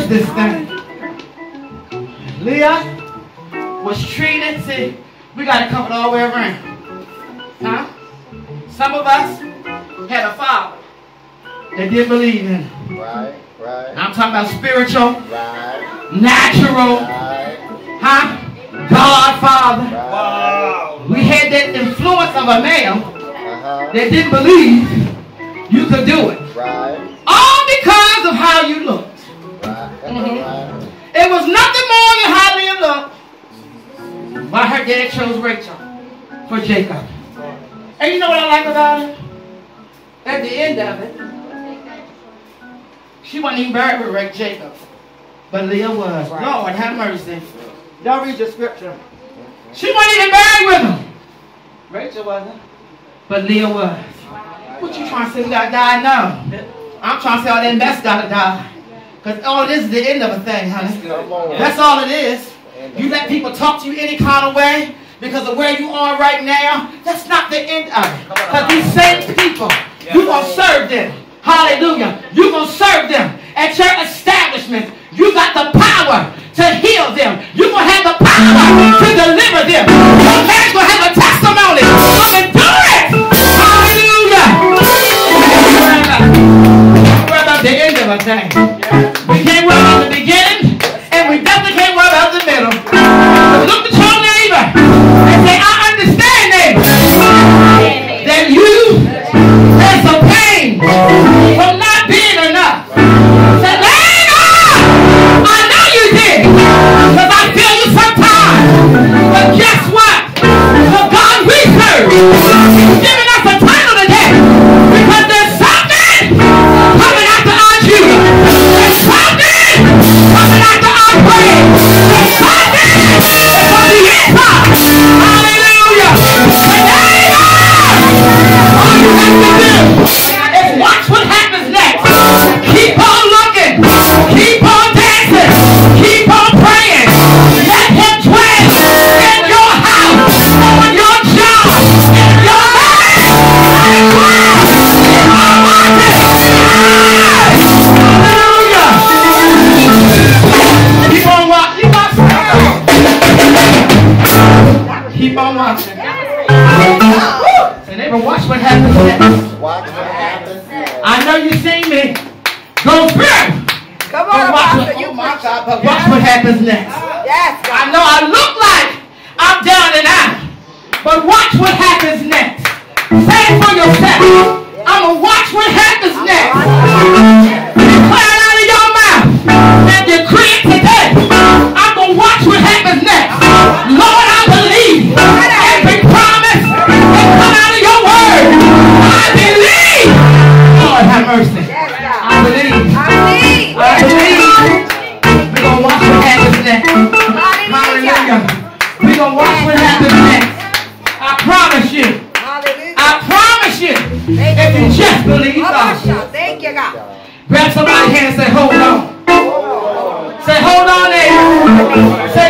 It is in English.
reverse this thing. Leah was treated, see, we got to cover it all the way around. Huh? Some of us had a father that didn't believe in it. Right. I'm talking about spiritual, Right. natural, Right. huh? God, Father. Wow. We had that influence of a male Uh-huh. that didn't believe you could do it. Right. All because of how you looked. Right. Mhm. Right. It was nothing more than how Leah looked. Why her dad chose Rachel for Jacob. And you know what I like about it? At the end of it, she wasn't even buried with Jacob. But Leah was. Right. Lord, have mercy. Y'all read your scripture. She wasn't even buried with him. Rachel wasn't. But Leah was. What you trying to say? We gotta die? No. I'm trying to say all that mess gotta die. Because all this is the end of a thing, honey. Come on. That's all it is. You let people talk to you any kind of way because of where you are right now. That's not the end of it. Because these same people, you're going to serve them. Hallelujah. You're going to serve them at your establishment. You got the power to heal them. You're going to have the power to deliver them. Your man's going to have a testimony of endurance. Hallelujah. We're about the end of a thing. We can't worry about the beginning, and we definitely can't worry about the middle. Look at your neighbor and say, I understand, neighbor, that you had some pain from not being enough. Say, neighbor, I know you did, because I feel you sometimes. But guess what? The God we serve is giving us a title today, because there's something coming after our Judah. There's something coming after our praise. There's something that's on the inside. Hallelujah. All you have to do is watch what happens next. Keep on looking. Keep on dancing. Keep on praying. Let him dwell in your house, on your job, in your life. Keep on watching. Keep on watching. And they will watch what happens next. Watch what happens. I know you seen me go through. Come But on, watch Pastor, what, you oh my preach. God, but watch what happens next. Yes, I know I look like I'm down and out, but watch what happens next. Say it for yourself. I'm going to watch what happens next. Declare it out of your mouth and decree it today. I'm going to watch what happens next. Lord, I believe every promise that come out of your word. I believe. Lord, have mercy. I believe. I believe. We're going to watch what happens next. Hallelujah. We're going to watch what happens next. I promise you. I promise you. If you just believe God. Thank you, God. Grab somebody's hand and say, hold on. Say, hold on, neighbor. Say,